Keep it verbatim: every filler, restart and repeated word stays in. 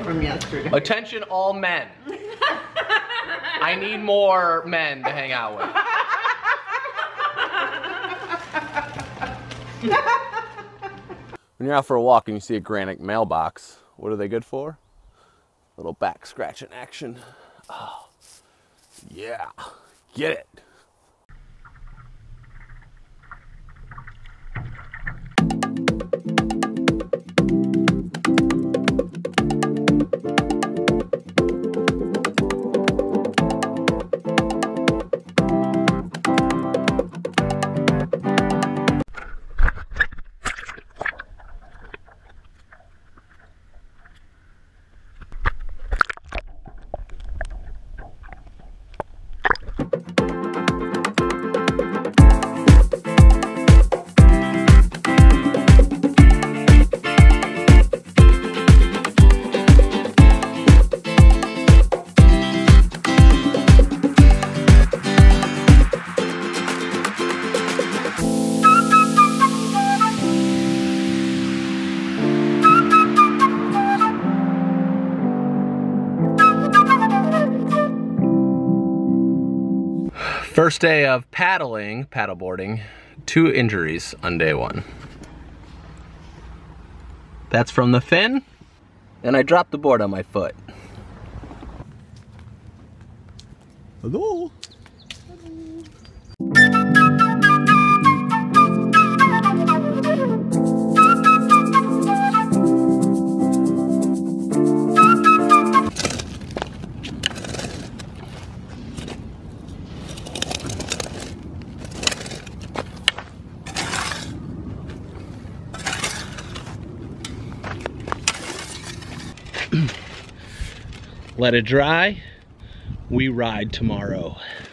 from yesterday. Attention all men. I need more men to hang out with. When you're out for a walk and you see a granite mailbox, what are they good for? Little back scratching action. Oh, yeah, get it. First day of paddling, paddleboarding, two injuries on day one. That's from the fin, and I dropped the board on my foot. Hello? Let it dry. We ride tomorrow.